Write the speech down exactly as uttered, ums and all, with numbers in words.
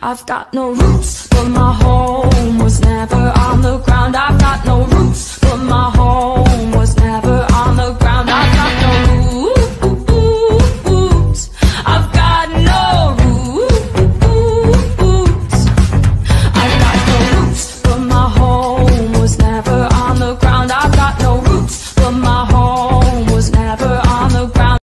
I've got no roots, but my home was never